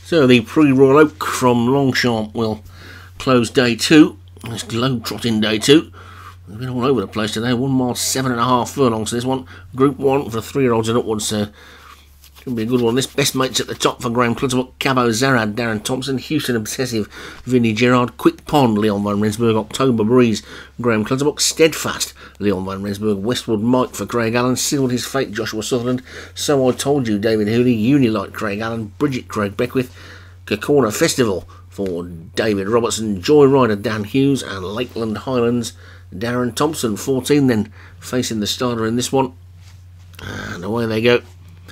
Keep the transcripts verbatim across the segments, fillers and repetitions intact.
So the pre-Royal Oak from Longchamp will close day two. It's globe-trotting day two. We've been all over the place today. One mile, seven and a half furlongs. So this one, Group One for three-year-olds and upwards. So could be a good one. This Best Mates at the top for Graham Clutterbuck, Cabo Zarad, Darren Thompson, Houston Obsessive, Vinnie Gerard, Quick Pond, Leon Van Rensburg, October Breeze, Graham Clutterbuck, Steadfast, Leon Van Rensburg, Westwood Mike for Craig Allen, Sealed His Fate, Joshua Sutherland, So I Told You, David Hooley, Unilight, Craig Allen, Bridget, Craig Beckwith, Kakona Festival for David Robertson, Joyrider, Dan Hughes, and Lakeland Highlands, Darren Thompson, fourteen then, facing the starter in this one. And away they go.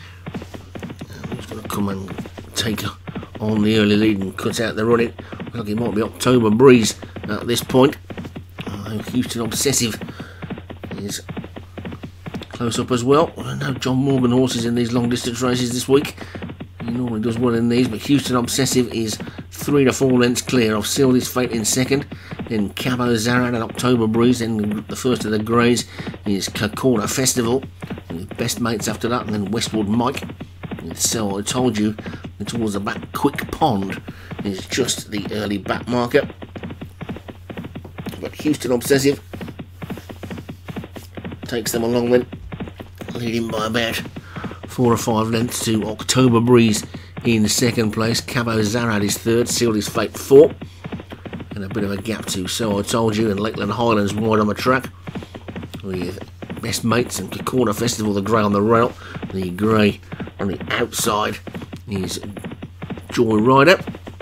Come and take on the early lead and cut out the running. Looks like it might be October Breeze at this point. Uh, Houston Obsessive is close up as well. I know John Morgan horses in these long distance races this week. He normally does well in these, but Houston Obsessive is three to four lengths clear of Sealed His Fate in second. Then Cabo Zarad and October Breeze. Then the first of the greys is Kakona Festival. With Best Mates after that, and then Westwood Mike. So I Told You, and towards the back, Quick Pond is just the early back marker. But Houston Obsessive takes them along then, leading by about four or five lengths to October Breeze in second place. Cabo Zarad is third, Sealed His Fate fourth, and a bit of a gap to So I Told You and Lakeland Highlands wide on the track, with Best Mates and Kakona Festival, the grey on the rail. The grey on the outside is Joyrider,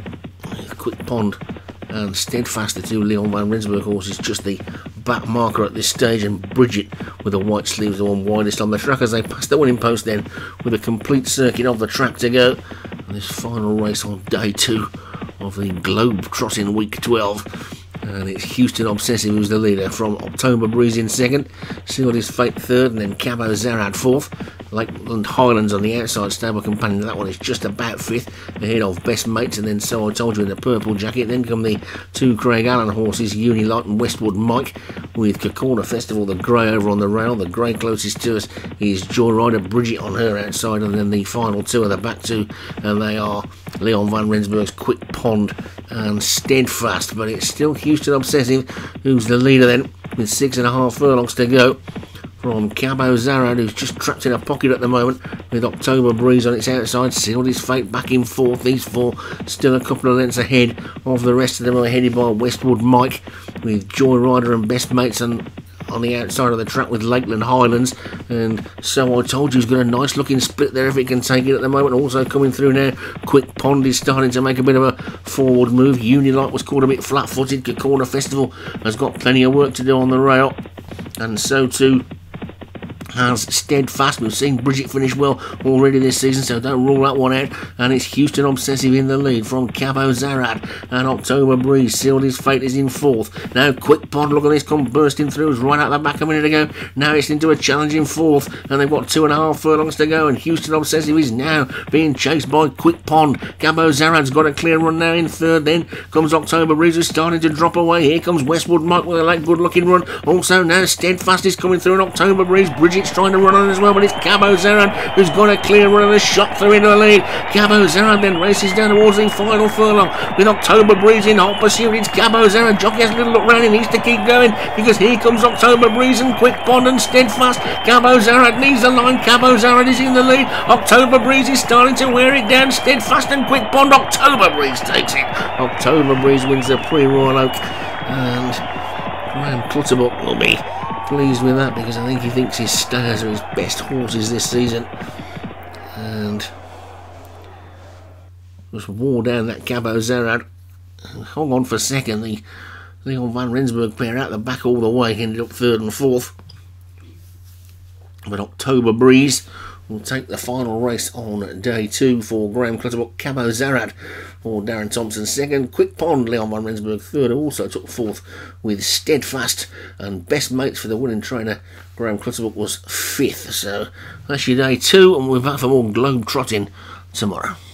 Quick Pond and Steadfast, the two Leon Van Rensburg horses, just the back marker at this stage, and Bridget with the white sleeves, the one widest on the track as they pass the winning post then, with a complete circuit of the track to go. And this final race on day two of the Globe Trotting Week twelve. And it's Houston Obsessive who's the leader, from October Breeze in second, Sealed His Fate third, and then Cabo Zarad fourth. Lakeland Highlands on the outside stable companion, that one is just about fifth, ahead of Best Mates, and then So I Told You in the purple jacket. Then come the two Craig Allen horses, Unilight and Westwood Mike, with Kakona Festival, the grey over on the rail. The grey closest to us is Joyrider, Bridget on her outside, and then the final two are the back two, and they are Leon Van Rensburg's Quick Pond and Steadfast. But it's still Houston Obsessive who's the leader then, with six and a half furlongs to go, from Cabo Zarad, who's just trapped in a pocket at the moment, with October Breeze on its outside. Sealed His Fate back in fourth. These four still a couple of lengths ahead of the rest of them, are headed by Westwood Mike, with Joyrider and Best Mates on, on the outside of the track with Lakeland Highlands. And So I Told You's got a nice looking split there if it can take it at the moment. Also coming through now, Quick Pond is starting to make a bit of a forward move. Unilight was caught a bit flat footed. Kakona Festival has got plenty of work to do on the rail, and so too has Steadfast. We've seen Bridget finish well already this season, so don't rule that one out. And it's Houston Obsessive in the lead from Cabo Zarad, and October Breeze, Sealed His Fate, is in fourth. Now Quick Pond, look at this, come bursting through, it was right out the back a minute ago. Now it's into a challenging fourth, and they've got two and a half furlongs to go, and Houston Obsessive is now being chased by Quick Pond. Cabo Zarad's got a clear run now in third. Then comes October Breeze, who's starting to drop away. Here comes Westwood Mike with a late good looking run. Also now Steadfast is coming through, and October Breeze, Bridget's trying to run on as well, but it's Cabo Zarad who's got a clear run and a shot through into the lead. Cabo Zarad then races down towards the final furlong, with October Breeze in hot pursuit. It's Cabo Zarad. Jockey has a little look round, he needs to keep going, because here comes October Breeze and Quick Pond and Steadfast. Cabo Zarad needs the line. Cabo Zarad is in the lead. October Breeze is starting to wear it down. Steadfast and Quick Pond. October Breeze takes it. October Breeze wins the pre-Royal Oak, and Graham Clutterbuck will be pleased with that, because I think he thinks his stayers are his best horses this season, and just wore down that Cabo Zarad. Hung on for second, the Leon Van Rensburg pair out the back all the way, ended up third and fourth, but October Breeze will take the final race on day two for Graham Clutterbuck. Cabo Zarad for Darren Thompson second, Quick Pond, Leon Van Rensburg third, also took fourth with Steadfast, and Best Mates for the winning trainer Graham Clutterbuck was fifth. So that's your day two, and we're back for more Globe Trotting tomorrow.